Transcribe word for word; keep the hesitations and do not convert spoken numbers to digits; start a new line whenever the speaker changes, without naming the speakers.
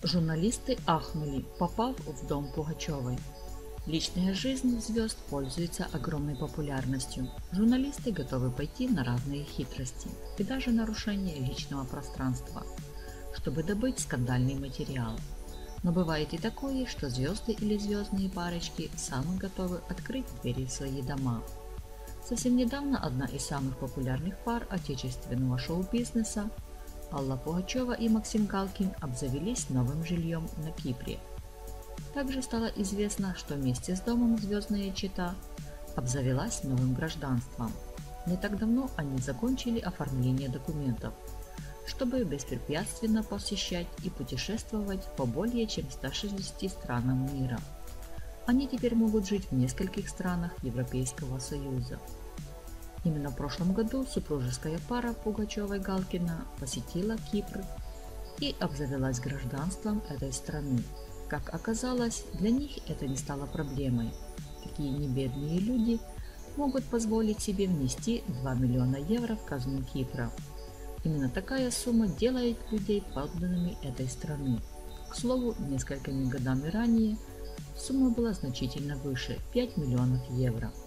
Журналисты ахнули, попав в дом Пугачевой. Личная жизнь звезд пользуется огромной популярностью. Журналисты готовы пойти на разные хитрости и даже нарушение личного пространства, чтобы добыть скандальный материал. Но бывает и такое, что звезды или звездные парочки сами готовы открыть двери в свои дома. Совсем недавно одна из самых популярных пар отечественного шоу-бизнеса, Алла Пугачева и Максим Галкин, обзавелись новым жильем на Кипре. Также стало известно, что вместе с домом звездная чета обзавелась новым гражданством. Не так давно они закончили оформление документов, чтобы беспрепятственно посещать и путешествовать по более чем ста шестидесяти странам мира. Они теперь могут жить в нескольких странах Европейского Союза. Именно в прошлом году супружеская пара Пугачевой-Галкина посетила Кипр и обзавелась гражданством этой страны. Как оказалось, для них это не стало проблемой. Такие небедные люди могут позволить себе внести два миллиона евро в казну Кипра. Именно такая сумма делает людей подданными этой страны. К слову, несколькими годами ранее сумма была значительно выше – пять миллионов евро.